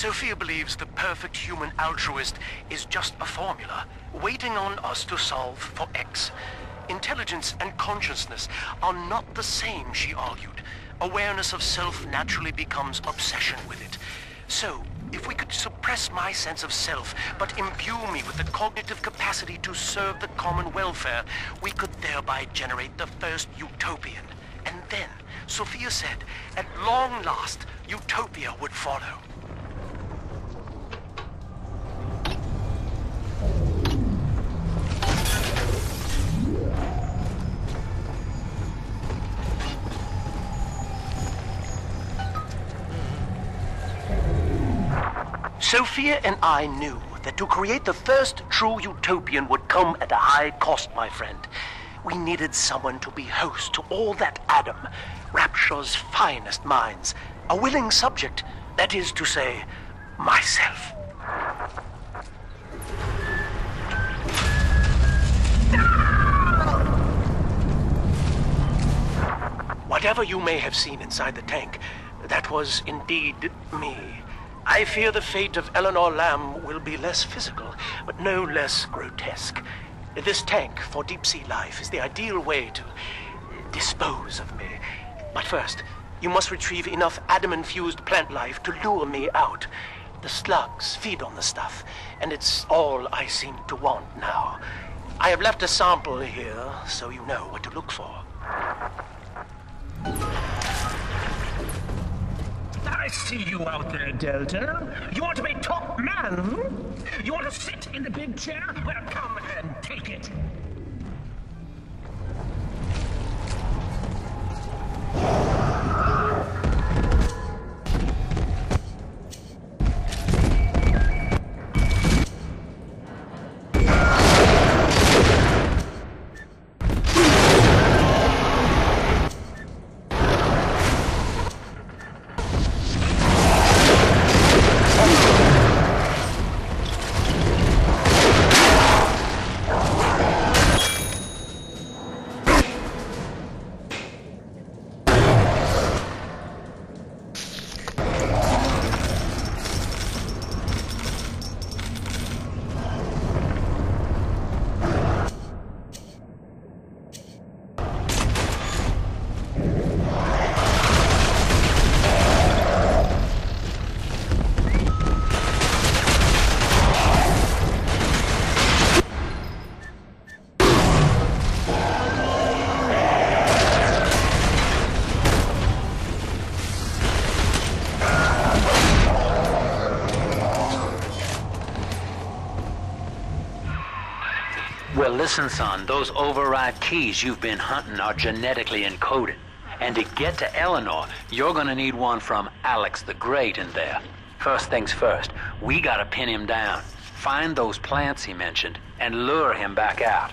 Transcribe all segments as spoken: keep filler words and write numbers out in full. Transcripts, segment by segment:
Sophia believes the perfect human altruist is just a formula, waiting on us to solve for X. Intelligence and consciousness are not the same, she argued. Awareness of self naturally becomes obsession with it. So, if we could suppress my sense of self, but imbue me with the cognitive capacity to serve the common welfare, we could thereby generate the first utopian. And then, Sophia said, at long last, utopia would follow. Sophia and I knew that to create the first true utopian would come at a high cost, my friend. We needed someone to be host to all that Adam, Rapture's finest minds, a willing subject, that is to say, myself. Whatever you may have seen inside the tank, that was indeed me. I fear the fate of Eleanor Lamb will be less physical, but no less grotesque. This tank for deep-sea life is the ideal way to dispose of me. But first, you must retrieve enough Adam-infused plant life to lure me out. The slugs feed on the stuff, and it's all I seem to want now. I have left a sample here, so you know what to look for. I see you out there, Delta. You want to be top man? Hmm? You want to sit in the big chair? Well, come and take it. Well, listen, son, those override keys you've been hunting are genetically encoded. And to get to Eleanor, you're gonna need one from Alex the Great in there. First things first, we gotta pin him down, find those plants he mentioned, and lure him back out.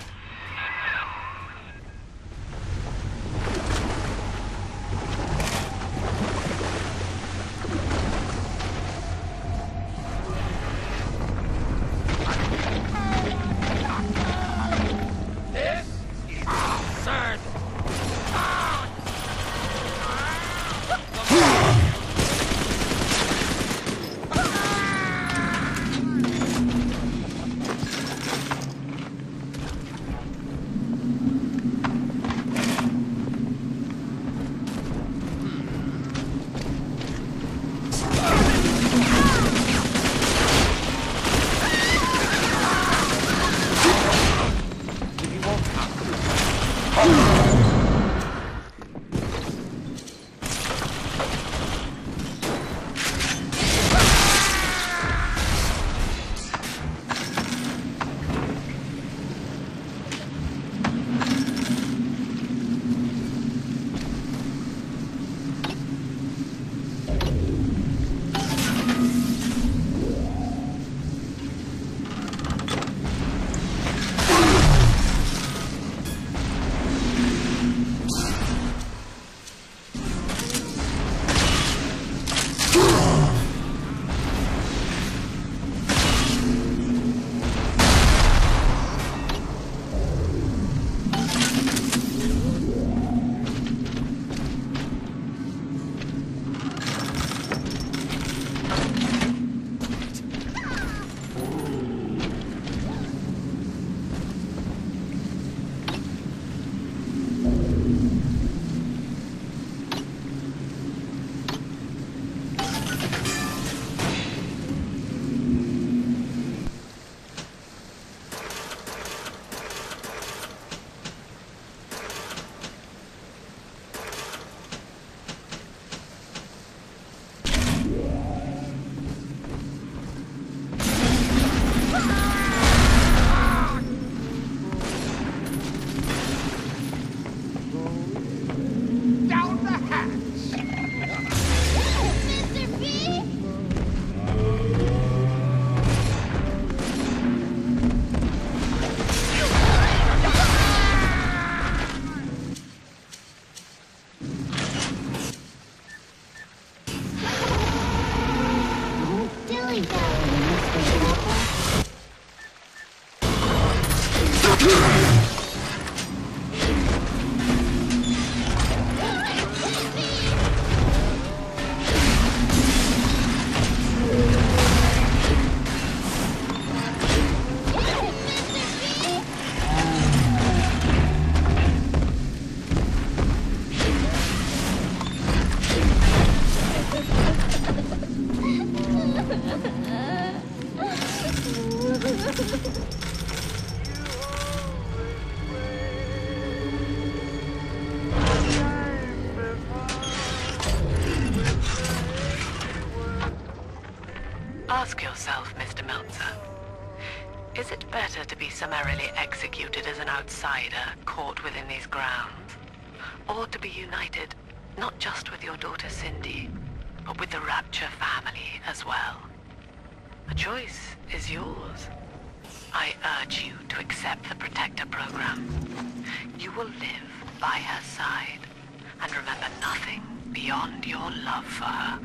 Ask yourself, Mister Meltzer, is it better to be summarily executed as an outsider caught within these grounds, or to be united not just with your daughter Cindy, but with the Rapture family as well? The choice is yours. I urge you to accept the Protector program. You will live by her side, and remember nothing beyond your love for her.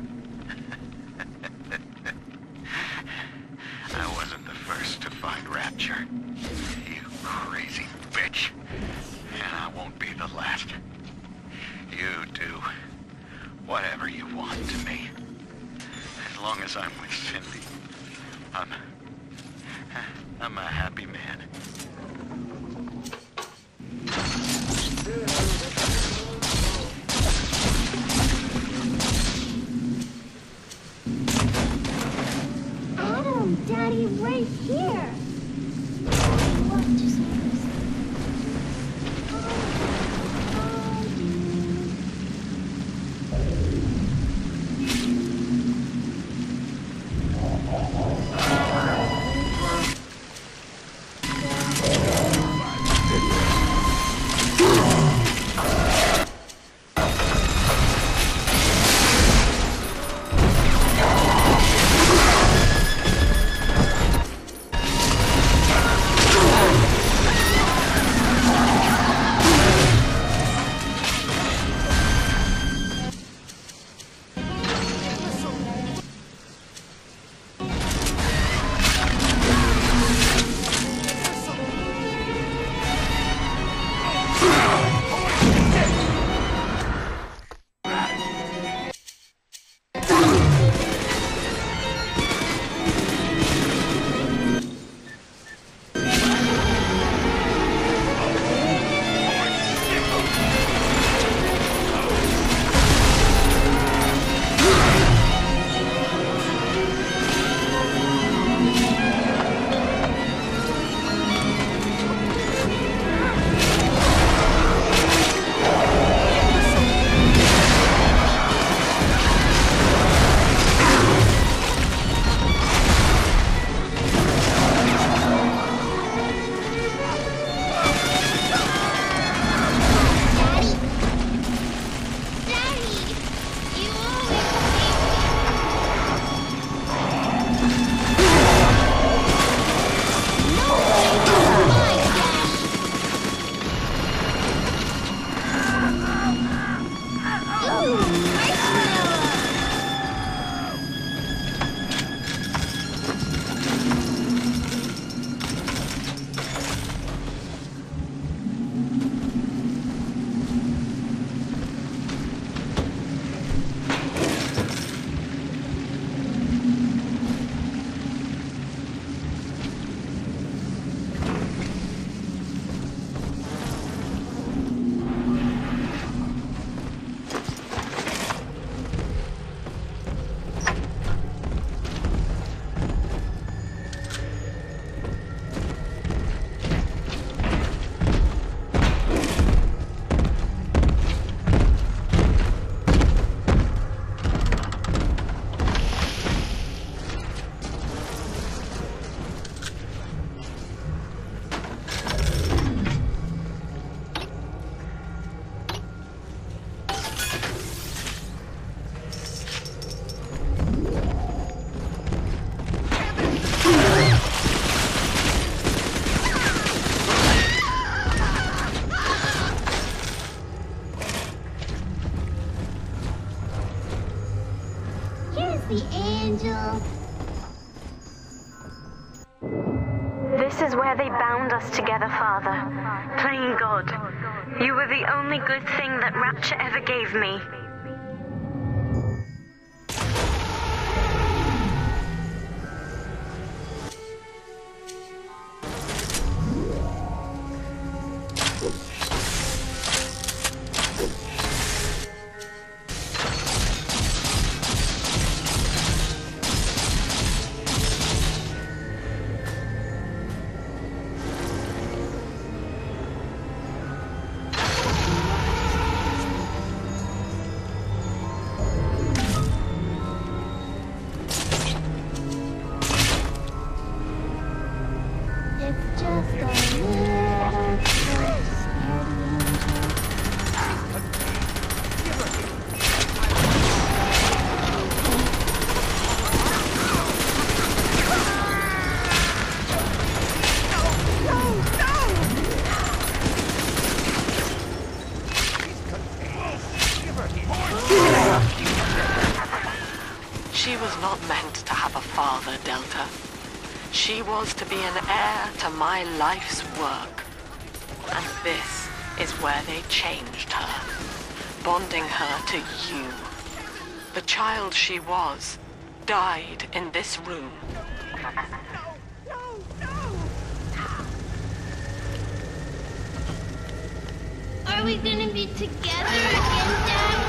I wasn't the first to find Rapture, you crazy bitch. And I won't be the last. You do whatever you want to me. As long as I'm with Cindy, I'm... I'm a happy man. Adam, Daddy, right here. What just the angel. This is where they bound us together. together, Father. Playing God. You were the only good thing that Rapture ever gave me. It's just a little She was not meant to have a father, Delta. She was to be an heir to my life's work. And this is where they changed her, bonding her to you. The child she was died in this room. Are we gonna be together again, Dad?